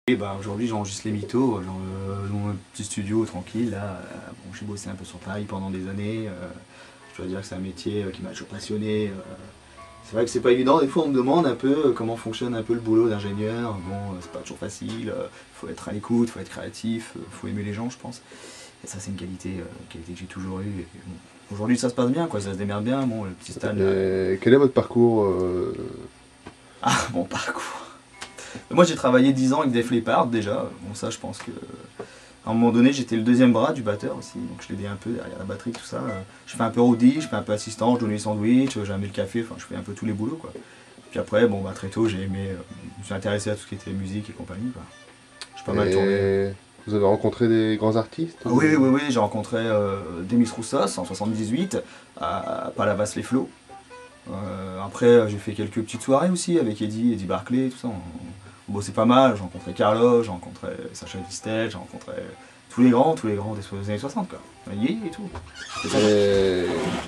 Et bah aujourd'hui j'enregistre les mythos dans mon petit studio tranquille là. Bon, j'ai bossé un peu sur Paris pendant des années. Je dois dire que c'est un métier qui m'a toujours passionné. C'est vrai que c'est pas évident, des fois on me demande un peu comment fonctionne un peu le boulot d'ingénieur. Bon, c'est pas toujours facile, faut être à l'écoute, faut être créatif, faut aimer les gens je pense. Et ça c'est une qualité que j'ai toujours eue. Et bon, aujourd'hui ça se passe bien quoi, ça se démerde bien. Bon, le petit Stan. Quel est votre parcours Ah, mon parcours. Moi j'ai travaillé 10 ans avec Def Leppard déjà, bon ça je pense que... À un moment donné j'étais le deuxième bras du batteur aussi, donc je l'aidais un peu derrière la batterie, tout ça. Je fais un peu roadie, je fais un peu assistant, je donne les sandwichs, j'amène le café, enfin je fais un peu tous les boulots quoi. Puis après, bon bah très tôt j'ai aimé, je me suis intéressé à tout ce qui était musique et compagnie quoi. J'ai pas mal tourné. Vous avez rencontré des grands artistes Ah oui, oui, oui, j'ai rencontré Demis Roussos en 78 à Palavas-les-Flots. Après j'ai fait quelques petites soirées aussi avec Eddie Barclay, tout ça. On bossait pas mal, j'ai rencontré Carlos, j'ai rencontré Sacha Distel, j'ai rencontré tous les grands des années 60 quoi. Yé et tout. Et